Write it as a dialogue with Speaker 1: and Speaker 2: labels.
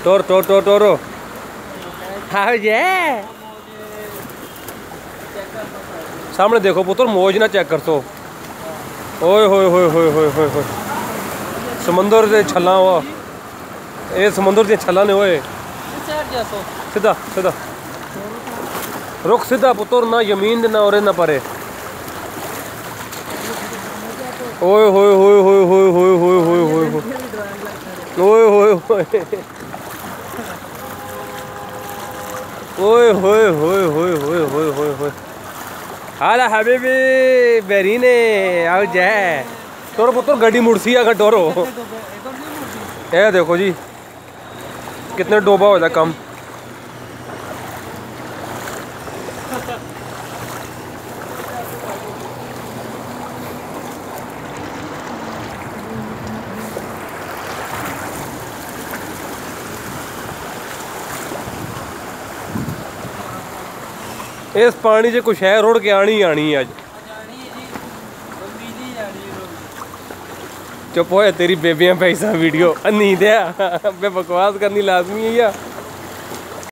Speaker 1: Toro हाँ जे सामने देखो पुत्र मौज ना चेक कर तो ओए होए होए होए होए होए होए समंदर से छला हुआ ये समंदर से छला ने होए सीधा सीधा रुक सीधा पुत्र ना यमीन ना और ना परे ओए होए होए होए होए होए होए होए होए ओए होए होए ओए होए होए होए होए होए होए होए हाला हबीबी बेरीने आओ जाए तोरो पुत्र गड्डी मुड़सी अगर डोरो ये देखो जी कितने डोबा होता कम इस पानी से कुछ है रोड के आनी है अज चुप हो तेरी बेबियां पैसा वीडियो नींद है बकवास करनी लाजमी है या